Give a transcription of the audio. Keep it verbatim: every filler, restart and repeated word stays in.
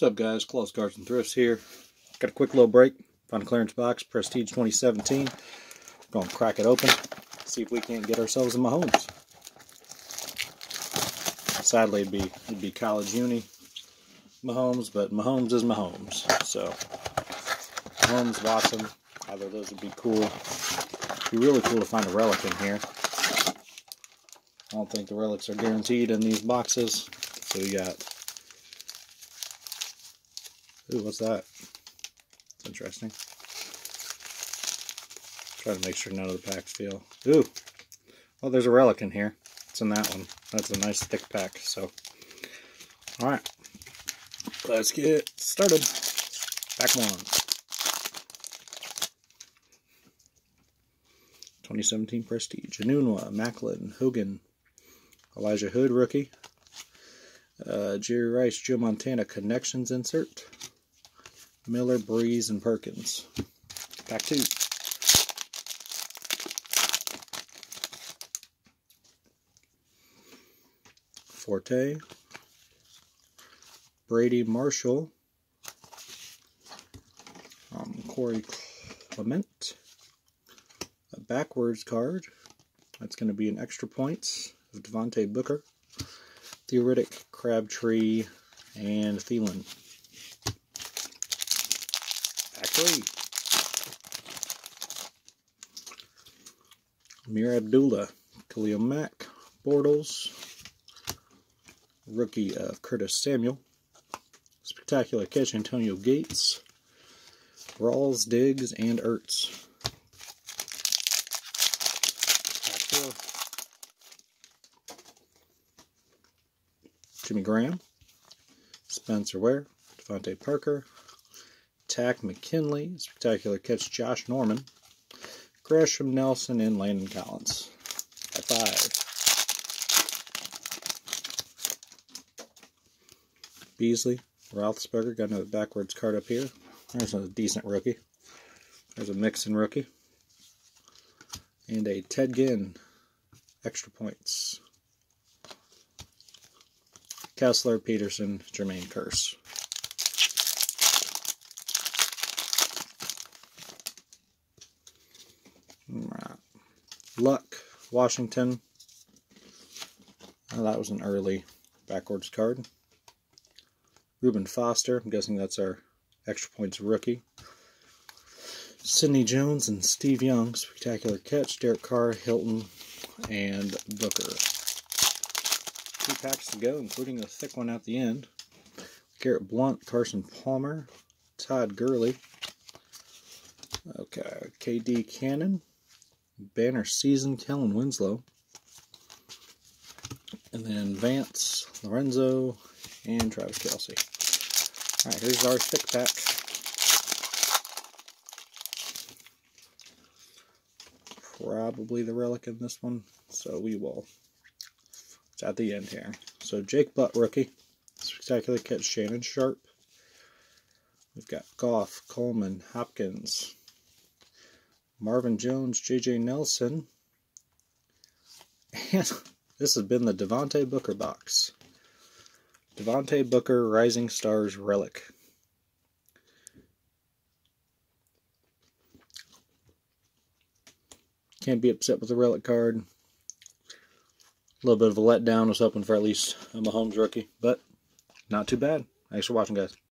What's up, guys? Claws Cards and Thrifts here. Got a quick little break. Found a clearance box, Prestige twenty seventeen. We're going to crack it open, see if we can't get ourselves a Mahomes. Sadly, it'd be, it'd be college uni Mahomes, but Mahomes is Mahomes. So, Mahomes, Watson, either of those would be cool. It'd be really cool to find a relic in here. I don't think the relics are guaranteed in these boxes. So we got... Ooh, what's that? That's interesting. Try to make sure none of the packs feel. Ooh! Well, there's a relic in here. It's in that one. That's a nice thick pack. So, alright. Let's get started. Pack one. twenty seventeen Prestige. Anunua, Macklin, Hogan, Elijah Hood, rookie. Uh, Jerry Rice, Joe Montana, Connections insert. Miller, Breeze, and Perkins. Pack two. Forte. Brady Marshall. Um, Corey Clement. A backwards card. That's going to be an extra points of Devontae Booker. Theoretic, Crabtree, and Thielen. Pack three. Amir Abdullah, Khalil Mack, Bortles, rookie of Curtis Samuel, spectacular catch Antonio Gates, Rawls, Diggs, and Ertz. Pack four. Jimmy Graham, Spencer Ware, Devontae Parker, Tack McKinley, spectacular catch Josh Norman, Gresham Nelson, and Landon Collins. At five. Beasley, Roethlisberger, got another backwards card up here. There's a decent rookie. There's a Mixon rookie. And a Ted Ginn, extra points. Kessler, Peterson, Jermaine Kearse. Right. Luck, Washington. Oh, that was an early backwards card. Reuben Foster, I'm guessing that's our extra points rookie. Sidney Jones and Steve Young, spectacular catch. Derek Carr, Hilton, and Booker. Two packs to go, including a thick one at the end. Garrett Blunt, Carson Palmer, Todd Gurley. Okay, K D Cannon, Banner Season, Kellen Winslow. And then Vance, Lorenzo, and Travis Kelce. Alright, here's our thick pack. Probably the relic in this one, so we will... It's at the end here. So Jake Butt, rookie. Spectacular catch Shannon Sharp. We've got Goff, Coleman, Hopkins, Marvin Jones, J J Nelson. And this has been the Devontae Booker box. Devontae Booker, Rising Stars relic. Can't be upset with the relic card. A little bit of a letdown. I was hoping for at least a Mahomes rookie, but not too bad. Thanks for watching, guys.